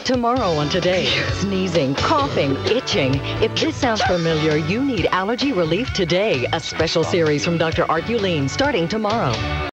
Tomorrow on Today, sneezing, coughing, itching. If this sounds familiar, you need allergy relief today. A special series from Dr. Art Uline starting tomorrow.